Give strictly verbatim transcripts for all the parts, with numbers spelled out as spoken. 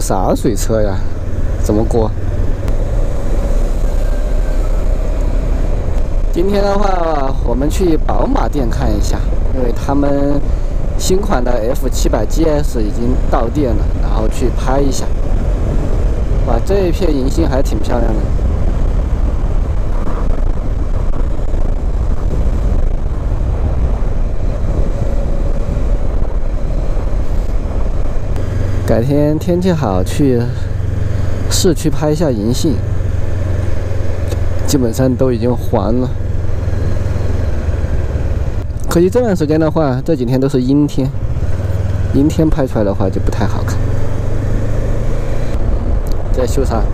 啥水车呀？怎么过？今天的话，我们去宝马店看一下，因为他们新款的 F 七百 G S 已经到店了，然后去拍一下。哇，这一片银杏还挺漂亮的。 改天天气好，去市区拍一下银杏，基本上都已经黄了。可惜这段时间的话，这几天都是阴天，阴天拍出来的话就不太好看。在修啥？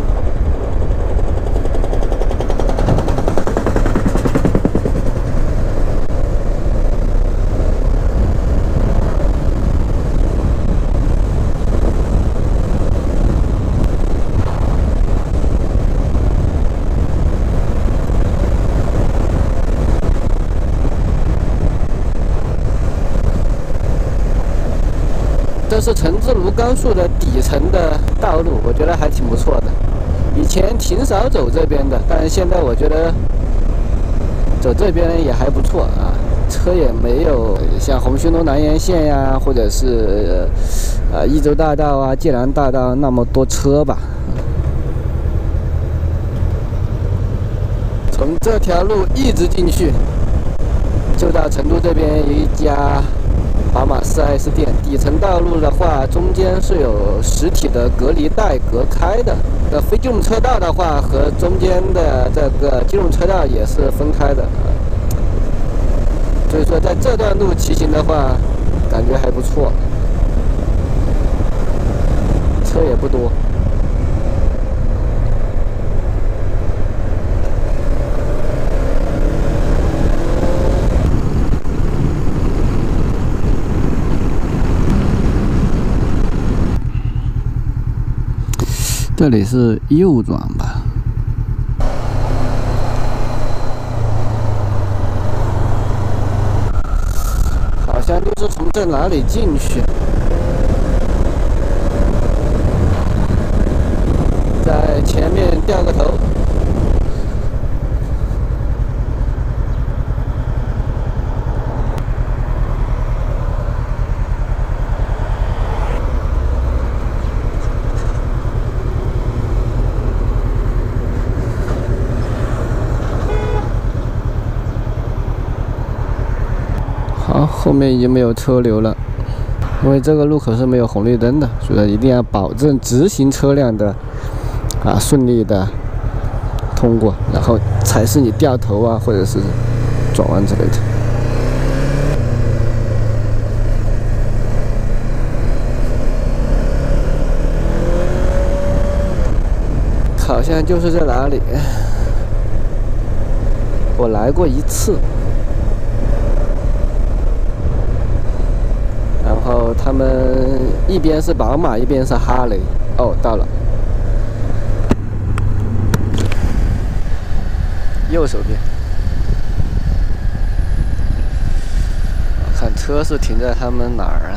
这是成自泸高速的底层的道路，我觉得还挺不错的。以前挺少走这边的，但是现在我觉得走这边也还不错啊，车也没有像红星路南延线呀，或者是呃益州大道啊、界南大道那么多车吧。从这条路一直进去，就到成都这边有一家 宝马 四 S 店。底层道路的话，中间是有实体的隔离带隔开的。那非机动车道的话，和中间的这个机动车道也是分开的。所以说，在这段路骑行的话，感觉还不错，车也不多。 这里是右转吧？好像就是从这哪里进去，在前面掉个头。 好，后面已经没有车流了，因为这个路口是没有红绿灯的，所以一定要保证直行车辆的啊顺利的通过，然后才是你掉头啊或者是转弯之类的。好像就是在哪里，我来过一次。 然后他们一边是宝马，一边是哈雷。哦，到了，右手边。我看车是停在他们哪儿啊？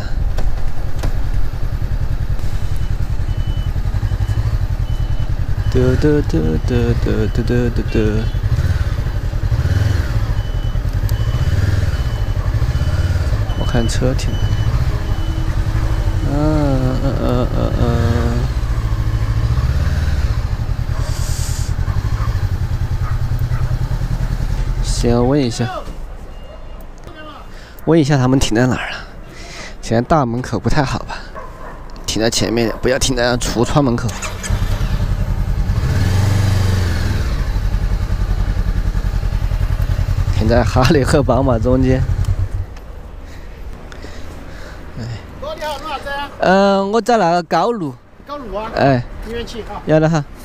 嘟嘟嘟嘟嘟嘟嘟嘟嘟。我看车停。 嗯嗯嗯嗯嗯，行，问一下，问一下他们停在哪儿了？现在大门口不太好吧？停在前面，不要停在橱窗门口。停在哈雷和宝马中间。 哥，你好，弄啥子啊？ 嗯、呃，我在那个高路。 高路啊？ 哎， 一元起哈。 要的哈。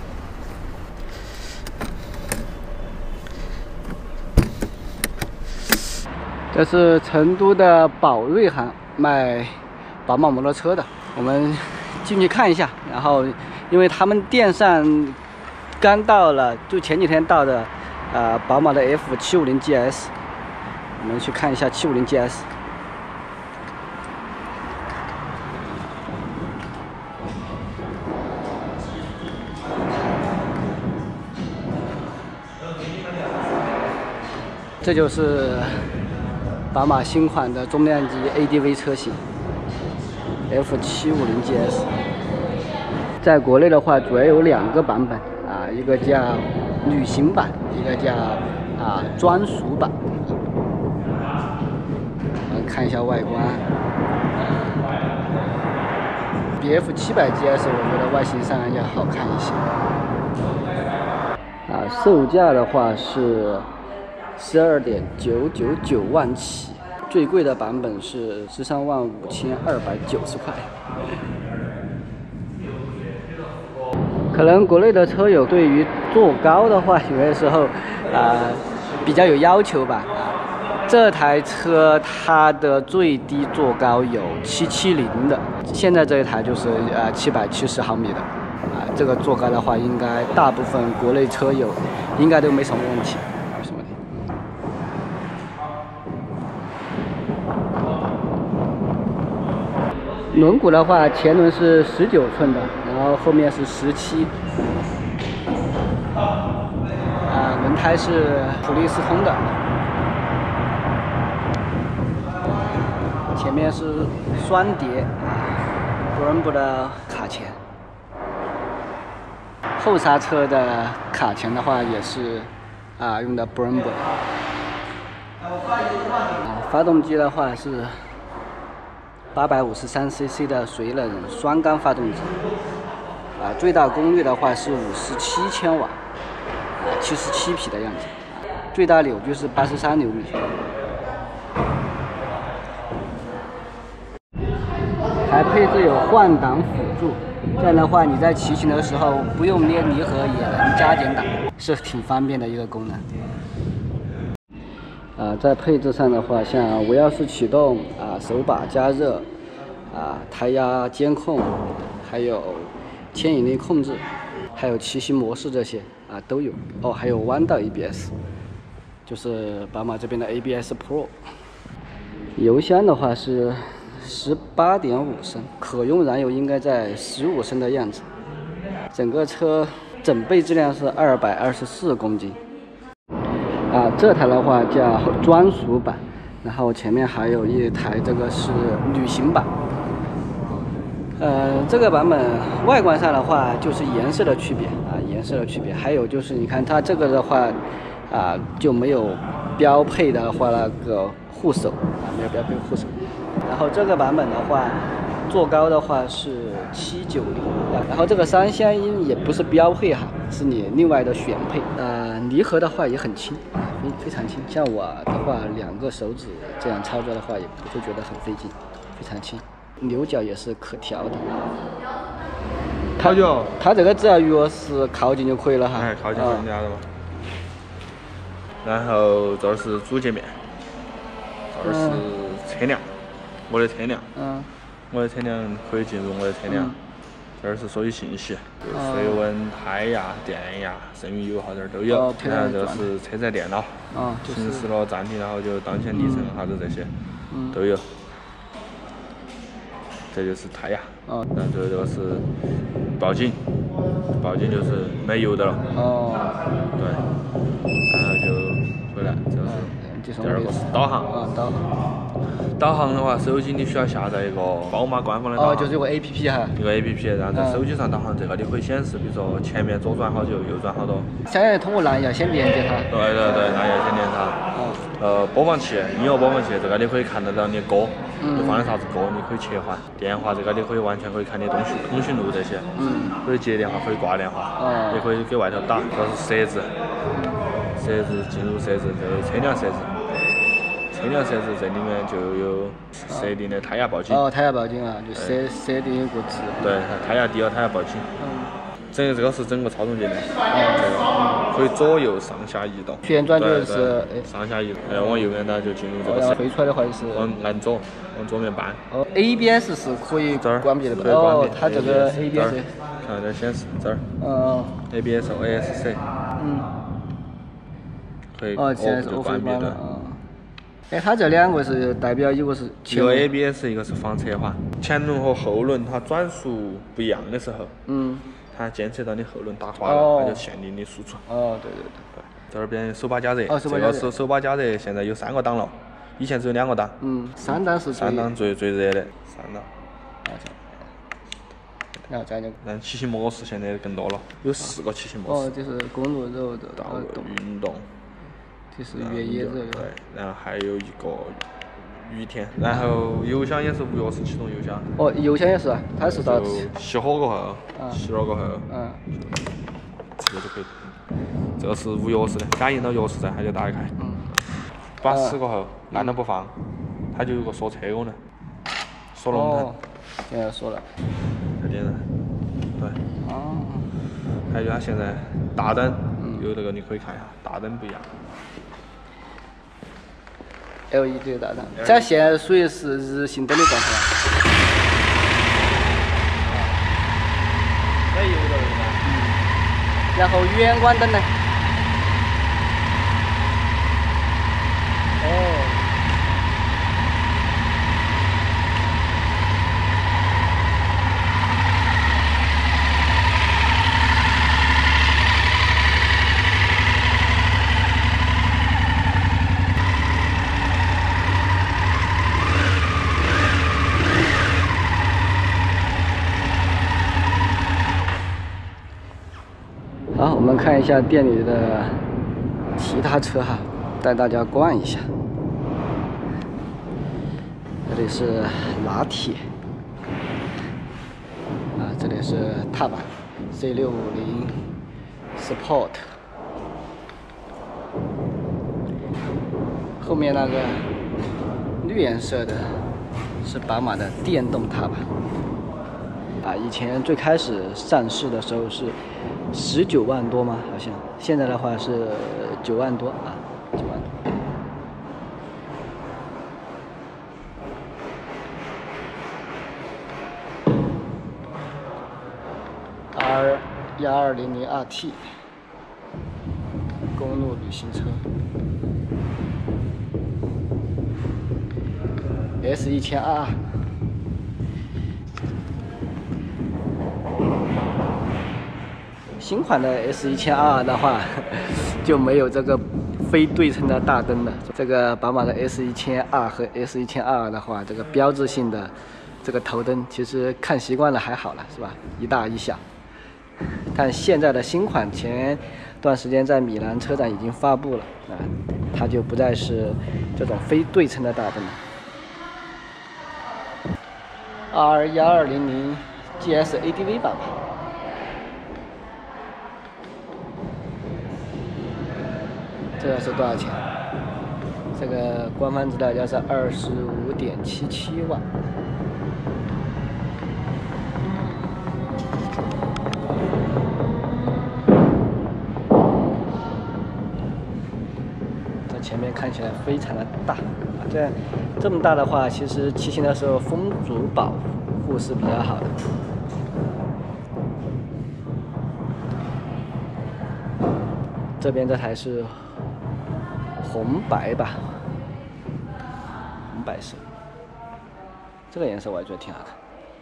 这是成都的宝瑞行卖宝马摩托车的，我们进去看一下。然后，因为他们店上刚到了，就前几天到的，呃，宝马的 F 七五零 G S， 我们去看一下七五零 G S。 这就是宝马新款的中量级 A D V 车型 F 七五零 G S。在国内的话，主要有两个版本啊，一个叫旅行版，一个叫啊专属版。我们看一下外观，比 F 七百 G S 我觉得外形上要好看一些。啊，售价的话是十二点九九九万起，最贵的版本是十三万五千二百九十块。可能国内的车友对于坐高的话，有的时候啊、呃、比较有要求吧。这台车它的最低坐高有七七零的，现在这一台就是呃七百七十毫米的。啊，这个坐高的话，应该大部分国内车友应该都没什么问题，没什么问题。轮毂的话，前轮是十九寸的，然后后面是十七。啊，轮胎是普利司通的，前面是双碟 Brembo 的卡钳。后刹车的卡钳的话也是啊用的 Brembo。啊，发动机的话是八百五十三 C C 的水冷双缸发动机。啊，最大功率的话是五十七千瓦，啊，七十七匹的样子。最大扭矩是八十三牛米。还配置有换挡辅助。这样的话，你在骑行的时候不用捏离合也能加减档，是挺方便的一个功能。啊，在配置上的话，像无钥匙启动啊、手把加热啊、胎压监控，还有牵引力控制，还有骑行模式这些啊都有。哦，还有弯道 A B S， 就是宝马这边的 A B S Pro。油箱的话是十八点五升，可用燃油应该在十五升的样子。整个车整备质量是二百二十四公斤。啊，这台的话叫专属版，然后前面还有一台，这个是旅行版。呃，这个版本外观上的话就是颜色的区别啊，颜色的区别。还有就是你看它这个的话啊就没有标配的话那个护手啊，没有标配护手。然后这个版本的话，坐高的话是七九零，然后这个三厢音也不是标配哈，是你另外的选配。呃，离合的话也很轻啊，非非常轻。像我的话，两个手指这样操作的话，也不会觉得很费劲，非常轻。牛角也是可调的。 烤脚， 它这个只要钥匙靠近就可以了哈。 哎，靠近人家的嘛。然后这儿是主界面，这儿是车辆。我的车辆，嗯，我的车辆可以进入我的车辆，嗯、这儿是所有信息，水温、胎压、电压、剩余油耗这儿都有。哦、然后这是车载电脑，哦就是、行驶了暂停，然后就当前里程啥子这些、嗯、都有。这就是胎压，哦、然后这个是报警，报警就是没油的了。哦，对，然后就回来，这是第二个是导航。啊，导航。导航的话，手机你需要下载一个宝马官方的导航，哦，就是有个 A P P 哈，一个 A P P， 然后在手机上导航，这个你可以显示，比如说前面左转好久，右转好多。相当于通过蓝牙先连接它。对对对，蓝牙先连它。哦。呃，播放器，音乐播放器，这个你可以看得到你的歌，嗯、你放的啥子歌，你可以切换。电话这个你可以完全可以看你通讯通讯录这些，嗯，可以接电话，可以挂电话，哦，也可以给外头打。这是设置，设置进入设置，这个车辆设置。车辆设置这里面就有设定的胎压报警。哦，胎压报警啊，就设设定一个值。对，胎压低了，胎压报警。嗯。整个这个是整个操纵界面，哦，这个可以左右上下移动。旋转就是上下移动，然后往右面呢就进入这个。然后推出来的话就是往南左，往左面搬。哦 ，A B S 是可以关闭的。可以关闭。哦，它这个 A B S。看这显示这儿。哦。A B S O S C。嗯。可以。哦，现在是关闭的。哎，它这两个是代表一个是一个 A B S， 一个是防侧滑。前轮和后轮它转速不一样的时候，嗯，它监测到你后轮打滑了，哦、它就限定你输出。哦，对对对对， 这边手把加热， 哦，手把加热。 这个手手把加热现在有三个档了，以前只有两个档。 嗯，三档是三档最最热的，三档。 然后再就， 但骑行模式现在更多了，有四个骑行模式。 哦，就是公路肉的道路运动， 这是越野肉。 对，然后还有一个雨田，然后油箱也是无钥匙启动油箱。 哦，油箱也是啊，它是到熄火过后，熄了过后， 嗯， 直接就可以。这个是无钥匙的，感应到钥匙噻，它就打开。 嗯。 把死过后，按了不放，它就有个锁车功能，锁龙头。 哦，现在锁了。 太简单。对。 哦。 还有它现在大灯，有这个你可以看一下，大灯不一样。 L E D 大灯，这现在属于是日行灯的状态。 这有的是吧？ 嗯。然后远光灯呢？哦。好，我们看一下店里的其他车哈，带大家逛一下。这里是拿铁，啊，这里是踏板 C 六五零 Sport， 后面那个绿颜色的是宝马的电动踏板。啊，以前最开始上市的时候是十九万多吗？好像现在的话是九万多啊，九万多。R 幺二零零 R T 公路旅行车 ，S 一千 R。新款的 S 一千 R 的话，就没有这个非对称的大灯了。这个宝马的 S 一千 R 和 S 一千 R 的话，这个标志性的这个头灯，其实看习惯了还好了，是吧？一大一小。但现在的新款前段时间在米兰车展已经发布了啊，它就不再是这种非对称的大灯了。R 幺二零零 G S A D V 版吧。这个是多少钱？这个官方指导价是二十五点七七万。这前面看起来非常的大，这这么大的话，其实骑行的时候风阻保护是比较好的。这边这台是红白吧，红白色，这个颜色我也觉得挺好看。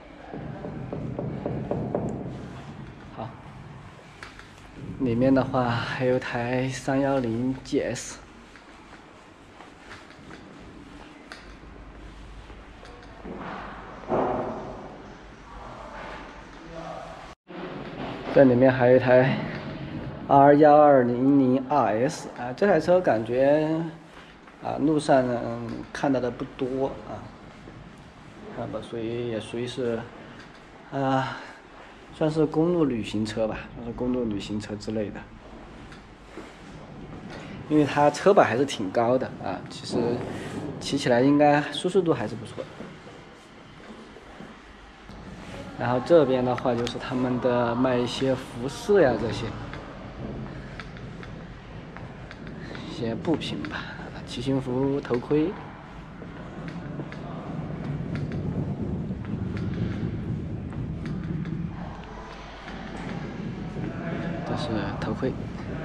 好，里面的话还有台三一零 G S， 这里面还有一台 R 幺二零零 R S 啊，这台车感觉啊路上、嗯、看到的不多啊，那么所以也属于是啊，算是公路旅行车吧，算是公路旅行车之类的。因为它车把还是挺高的啊，其实骑起来应该舒适度还是不错的。然后这边的话就是他们的卖一些服饰呀这些。一些布品吧，骑行服、头盔，这是头盔。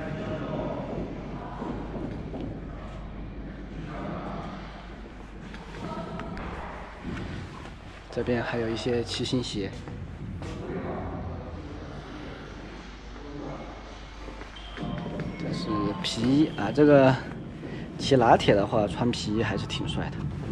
这边还有一些骑行鞋。这这是皮衣啊，这个骑拿铁的话，穿皮衣还是挺帅的。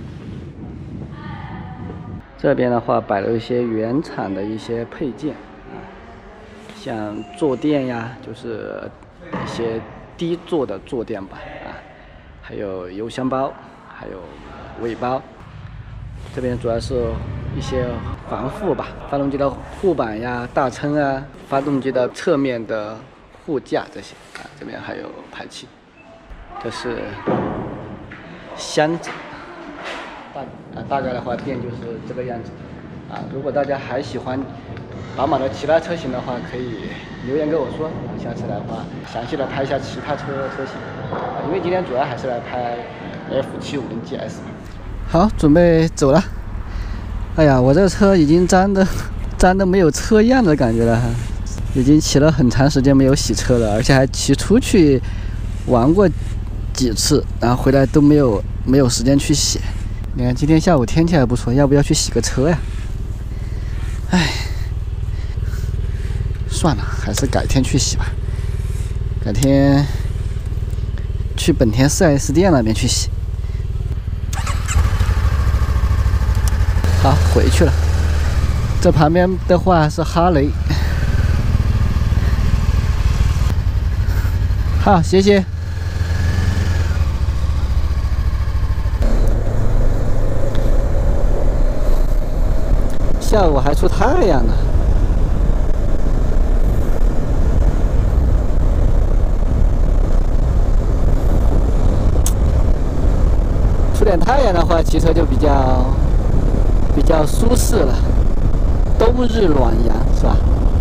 这边的话摆了一些原厂的一些配件啊，像坐垫呀，就是一些低坐的坐垫吧啊，还有油箱包，还有尾包。这边主要是一些防护吧，发动机的护板呀、大撑啊，发动机的侧面的护架这些啊，这边还有排气。这是箱子。 大啊，大概的话店就是这个样子啊。如果大家还喜欢宝马的其他车型的话，可以留言跟我说，啊，下次来的话详细的拍一下其他车车型啊。因为今天主要还是来拍 F 七五零 G S。好，准备走了。哎呀，我这车已经脏的脏的没有车样的感觉了哈，已经骑了很长时间没有洗车了，而且还骑出去玩过几次，然后回来都没有没有时间去洗。 你看今天下午天气还不错，要不要去洗个车呀？哎，算了，还是改天去洗吧。改天去本田 四 S 店那边去洗。好，回去了。这旁边的话是哈雷。好，谢谢。 下午还出太阳了，出点太阳的话，骑车就比较比较舒适了。冬日暖阳是吧？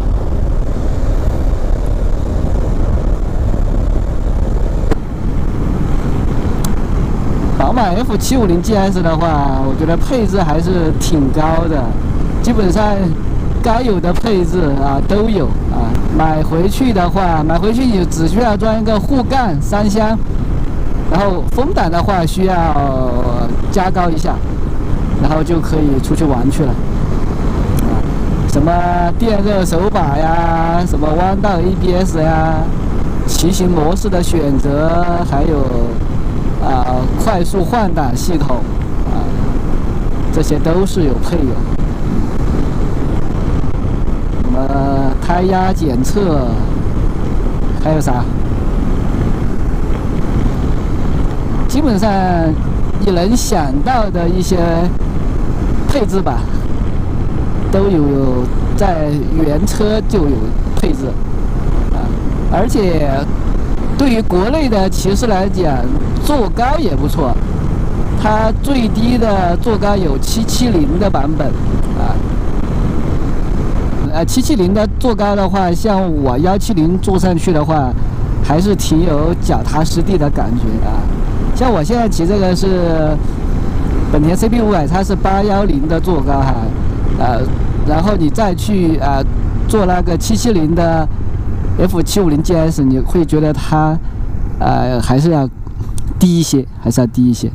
宝马 F 七五零 G S 的话，我觉得配置还是挺高的。 基本上该有的配置啊都有啊，买回去的话，买回去你只需要装一个护杠、三厢，然后风挡的话需要加高一下，然后就可以出去玩去了。啊，什么电热手把呀，什么弯道 A B S 呀，骑行模式的选择，还有啊快速换挡系统啊，这些都是有配有。 呃，胎压检测，还有啥？基本上你能想到的一些配置吧，都有有在原车就有配置啊，而且对于国内的骑士来讲，坐高也不错，它最低的坐高有七七零的版本啊。 呃，七七零的坐高的话，像我幺七零坐上去的话，还是挺有脚踏实地的感觉啊。像我现在骑这个是本田 C P 五百，它是八一零的坐高哈，呃，然后你再去啊、呃、坐那个七七零的 F 七五零 G S， 你会觉得它呃还是要低一些，还是要低一些。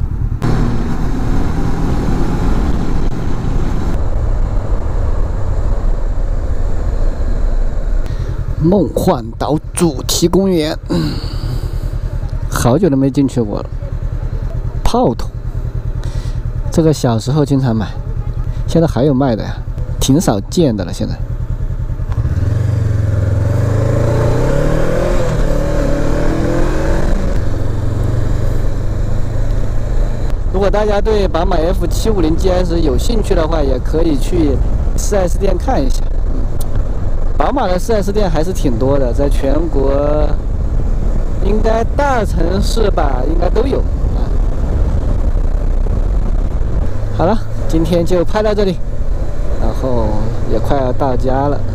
梦幻岛主题公园，好久都没进去过了。炮筒，这个小时候经常买，现在还有卖的呀，挺少见的了。现在，如果大家对宝马 F 七五零 G S 有兴趣的话，也可以去 四 S 店看一下。 宝马的 四 S 店还是挺多的，在全国应该大城市吧，应该都有啊。好了，今天就拍到这里，然后也快要到家了。